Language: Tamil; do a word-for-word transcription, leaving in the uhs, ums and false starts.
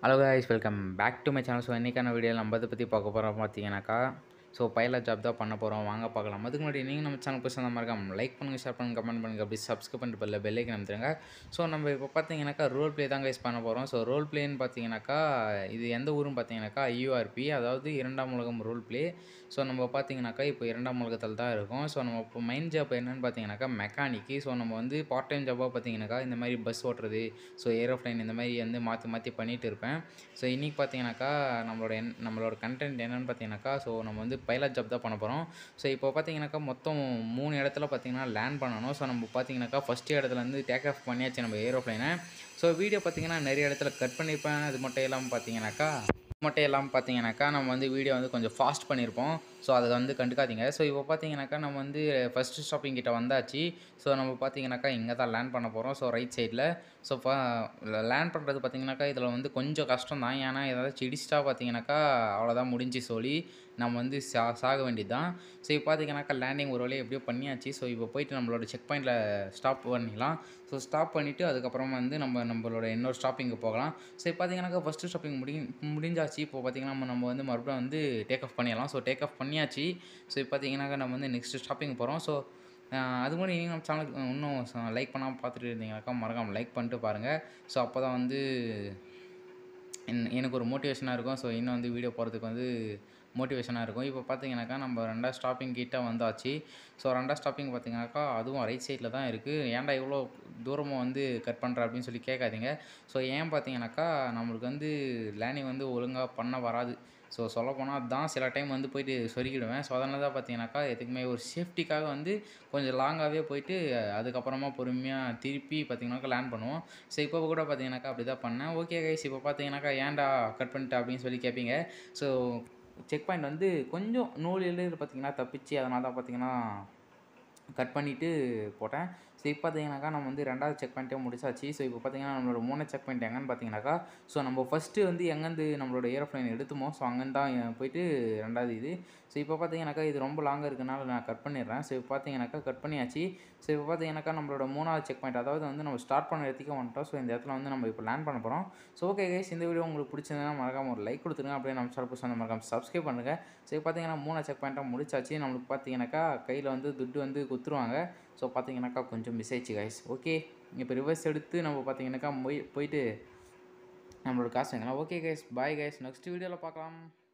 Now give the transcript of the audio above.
Hello guys, welcome back to my channel. So இன்றைக்கான வீடியோவில் நம்ம இதை பற்றி பார்க்க போகிறோம் பார்த்தீங்கன்னாக்கா, ஸோ பைலட் ஜாப் தான் பண்ண போகிறோம். வாங்க பார்க்கலாம். அதுக்கு முன்னாடி நீங்கள் நம்ம சேனல் புதுசாக அந்த மாதிரி லைக் பண்ணுங்கள், ஷேர் பண்ணுங்கள், கமெண்ட் பண்ணுங்கள், அப்படி சப்ஸ்கிரைப் பண்ணிட்டு பெல்ல பெல்லைக்கு நம்புறேங்க. ஸோ நம்ம இப்போ பார்த்தீங்கன்னாக்கா ரோல் ப்ளே தான் கைஸ் பண்ண போகிறோம். ஸோ ரோல் ப்ளேன்னு பார்த்தீங்கன்னாக்கா இது எந்த ஊருன்னு பார்த்தீங்கன்னாக்கா ஐயூஆர்பி, அதாவது இரண்டாம் உலகம் ரோல் ப்ளே. ஸோ நம்ம பார்த்தீங்கன்னாக்கா இப்போ இரண்டாம் உலகத்தில் தான் இருக்கும். ஸோ நம்ம இப்போ மெயின் ஜாப் என்னென்னு பார்த்தீங்கன்னாக்கா மெக்கானிக்கு. ஸோ நம்ம வந்து பார்ட் டைம் ஜாப்பாக பார்த்தீங்கன்னாக்கா இந்த மாதிரி பஸ் ஓட்டுறது, ஸோ ஏரோப்ளைன் இந்த மாதிரி வந்து மாற்றி மாற்றி பண்ணிகிட்டு இருப்பேன். ஸோ இன்றைக்கி பார்த்தீங்கன்னாக்கா நம்மளோட என் நம்மளோட கண்டென்ட் என்னென்னு பார்த்தீங்கன்னாக்கா, ஸோ நம்ம வந்து பைலட் ஜாப் தான் பண்ண போகிறோம். ஸோ இப்போ பார்த்தீங்கன்னாக்கா மொத்தம் மூணு இடத்துல பார்த்தீங்கன்னா லேண்ட் பண்ணணும். ஸோ நம்ம பார்த்தீங்கன்னாக்கா ஃபஸ்ட்டு இடத்துலேருந்து டேக் ஆஃப் பண்ணியாச்சு நம்ம ஏரோப்ளைனை. ஸோ வீடியோ பார்த்தீங்கன்னா நிறைய இடத்துல கட் பண்ணியிருப்பேன். அது மட்டும் இல்லாமல் பார்த்தீங்கன்னாக்கா மட்டும் இல்லாமல் பார்த்தீங்கன்னாக்கா நம்ம வந்து வீடியோ வந்து கொஞ்சம் ஃபாஸ்ட் பண்ணியிருப்போம். ஸோ அதை வந்து கண்டுக்காதீங்க. ஸோ இப்போ பார்த்தீங்கன்னாக்கா நம்ம வந்து ஃபஸ்ட்டு ஸ்டாப்பிங் கிட்ட வந்தாச்சு. ஸோ நம்ம பார்த்தீங்கன்னாக்கா இங்கே தான் லேண்ட் பண்ண போகிறோம். ஸோ ரைட் சைடில். ஸோ ஃப லேண்ட் பண்ணுறது பார்த்தீங்கன்னாக்கா இதில் வந்து கொஞ்சம் கஷ்டம் தான். ஏன்னா ஏதாச்சும் இடிச்சிட்டா பார்த்தீங்கன்னாக்கா அவ்வளோதான், முடிஞ்சு சொல்லி நம்ம வந்து சா சாக வேண்டியது தான். ஸோ இப்போ பார்த்தீங்கன்னாக்கா லேண்டிங் ஒரு வழியாக எப்படியோ பண்ணியாச்சு. ஸோ இப்போ போயிட்டு நம்மளோட செக் பாயிண்டில் ஸ்டாப் பண்ணிக்கலாம். ஸோ ஸ்டாப் பண்ணிவிட்டு அதுக்கப்புறமா வந்து நம்ம நம்மளோட இன்னொரு ஸ்டாப்பிங்கு போகலாம். ஸோ இப்போ பார்த்தீங்கன்னாக்கா ஃபஸ்ட்டு ஸ்டாப்பிங் முடி முடிஞ்சாச்சு. இப்போ பார்த்தீங்கன்னா நம்ம நம்ம வந்து மறுபடியும் வந்து டேக் ஆஃப் பண்ணிடலாம். ஸோ டேக் ஆஃப் பண்ணியாச்சு. ஸோ இப்போ பார்த்தீங்கன்னாக்கா நம்ம வந்து நெக்ஸ்ட்டு ஸ்டாப்பிங் போகிறோம். ஸோ அது கூட நீங்கள் நம்ம சேனலுக்கு இன்னும் லைக் பண்ணாமல் பார்த்துட்டு இருந்தீங்கன்னாக்கா மறக்காமல் லைக் பண்ணிட்டு பாருங்கள். ஸோ அப்போ தான் வந்து என் எனக்கு ஒரு மோட்டிவேஷனாக இருக்கும். ஸோ இன்னும் வந்து வீடியோ போகிறதுக்கு வந்து மோட்டிவேஷனாக இருக்கும். இப்போ பார்த்தீங்கன்னாக்கா நம்ம ரெண்டாவது ஸ்டாப்பிங் கிட்ட வந்தாச்சு. ஸோ ரெண்டாவது ஸ்டாப்பிங் பார்த்தீங்கன்னாக்கா அதுவும் ரைட் சைடில் தான் இருக்குது. ஏன்டா இவ்வளோ தூரமாக வந்து கட் பண்ணுற அப்படின்னு சொல்லி கேட்காதீங்க. ஸோ ஏன் பார்த்தீங்கன்னாக்கா நம்மளுக்கு வந்து லேண்டிங் வந்து ஒழுங்காக பண்ண வராது. ஸோ சொல்லப்போனால் தான் சில டைம் வந்து போய்ட்டு சொருகிடுவேன். ஸோ அதனால தான் பார்த்தீங்கன்னாக்கா எதுக்குமே ஒரு சேஃப்டிக்காக வந்து கொஞ்சம் லாங்காகவே போயிட்டு அதுக்கப்புறமா பொறுமையாக திருப்பி பார்த்தீங்கன்னாக்கா லேண்ட் பண்ணுவோம். ஸோ இப்போ கூட பார்த்தீங்கன்னாக்கா அப்படி தான் பண்ணேன். ஓகே கைஸ், இப்போ பார்த்தீங்கன்னாக்கா ஏன்டா கட் பண்ணிட்டேன் அப்படின்னு சொல்லி கேட்பீங்க. ஸோ செக் பாயிண்ட் வந்து கொஞ்சம் நூல் எழுது பார்த்தீங்கன்னா தப்பிச்சு, அதனால தான் பார்த்தீங்கன்னா கட் பண்ணிவிட்டு போட்டேன். ஸோ இப்போ பார்த்தீங்கன்னாக்கா நம்ம வந்து ரெண்டாவது செக் பாயிண்ட்டே முடிச்சாச்சு. ஸோ இப்போ பார்த்தீங்கன்னா நம்மளோட மூணு செக் பாயிண்ட் எங்கன்னு பார்த்தீங்கன்னாக்கா, ஸோ நம்ம ஃபஸ்ட்டு வந்து எங்கேருந்து நம்மளோட ஏரோப்ளைன் எடுத்துமோ ஸோ அங்கேருந்து தான் போயிட்டு ரெண்டாவது இது. ஸோ இப்போ பார்த்தீங்கன்னாக்கா இது ரொம்ப லாங்காக இருக்கனால நான் கட் பண்ணிடுறேன். ஸோ இப்போ பார்த்தீங்கன்னாக்கா கட் பண்ணியாச்சு. ஸோ இப்போ பார்த்தீங்கன்னாக்கா நம்மளோட மூணாவது செக் பாயிண்ட், அதாவது வந்து நம்ம ஸ்டார்ட் பண்ண இடத்துக்கு வந்துட்டோம். ஸோ இந்த இடத்துல வந்து நம்ம இப்போ லேண்ட் பண்ண போகிறோம். ஸோ ஓகே கைஸ், இந்த வீடியோ உங்களுக்கு பிடிச்சிருந்தா மறக்காம ஒரு லைக் கொடுத்துருங்க. அப்படியே நம்ம சேனல் புதுசாக மறக்காம சப்ஸ்கிரைப் பண்ணுங்கள். ஸோ இப்போ பார்த்தீங்கன்னா மூணு செக் பாயிண்ட்டாக முடிச்சாச்சு. நம்மளுக்கு பார்த்தீங்கன்னாக்கா கையில் வந்து துட்டு வந்து குத்துருவாங்க. ஸோ பார்த்தீங்கன்னாக்கா கொஞ்சம் மிஸ் ஆயிடுச்சு கைஸ். ஓகே, இப்போ ரிவர்ஸ் எடுத்து நம்ம பார்த்தீங்கன்னாக்கா போய் போயிட்டு நம்மளோட காசு வாங்கலாம். Okay guys, bye guys, next வீடியோவில் பார்க்கலாம்.